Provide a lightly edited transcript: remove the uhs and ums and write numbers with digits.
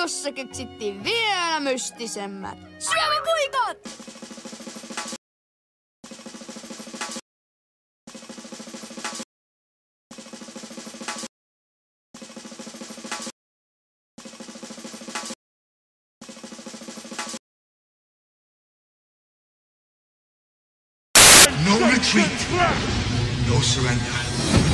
jossa keksittiin vielä mystisemmät syömipuikot! No retreat, no surrender.